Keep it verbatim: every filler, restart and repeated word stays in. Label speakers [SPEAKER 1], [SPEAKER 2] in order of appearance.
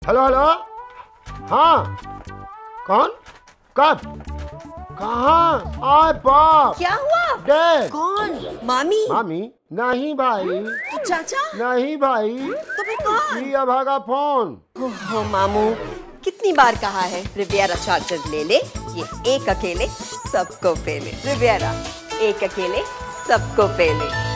[SPEAKER 1] Hello hello. हाँ कौन? कब? कहाँ? आए बाप।
[SPEAKER 2] क्या हुआ?
[SPEAKER 1] डैड।
[SPEAKER 2] कौन? मामी?
[SPEAKER 1] मामी? नहीं भाई।
[SPEAKER 2] चाचा?
[SPEAKER 1] नहीं भाई।
[SPEAKER 2] तो फिर कौन?
[SPEAKER 1] ये अभागा फोन।
[SPEAKER 2] ओहो मामू, कितनी बार कहा है रिवियरा चार्जर ले ले, ये एक अकेले सबको पेले। रिवियरा, एक अकेले सबको पेले।